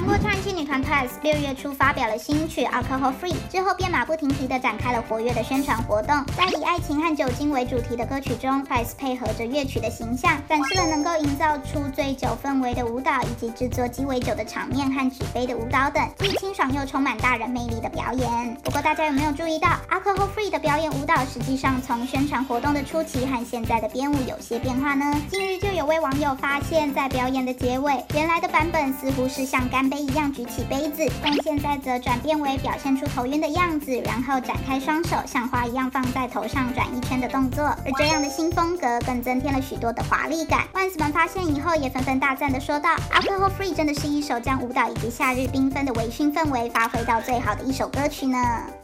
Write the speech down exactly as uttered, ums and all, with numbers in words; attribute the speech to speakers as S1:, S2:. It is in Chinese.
S1: 国唱戏女团 Twice 六月初发表了新曲《Alcohol Free》，之后便马不停蹄地展开了活跃的宣传活动。在以爱情和酒精为主题的歌曲中 ，Twice 配合着乐曲的形象，展示了能够营造出醉酒氛围的舞蹈，以及制作鸡尾酒的场面和纸杯的舞蹈等，既清爽又充满大人魅力的表演。不过大家有没有注意到 ，Alcohol Free 的表演舞蹈实际上从宣传活动的初期和现在的编舞有些变化呢？近日就有位网友发现，在表演的结尾，原来的版本似乎是像干杯一样举起杯子，但现在则转变为表现出头晕的样子，然后展开双手，像花一样放在头上转一圈的动作。而这样的新风格更增添了许多的华丽感。万斯们发现以后也纷纷大赞的说道 ：“Alcohol Free 真的是一首将舞蹈以及夏日缤纷的微醺氛围发挥到最好的一首歌曲呢。”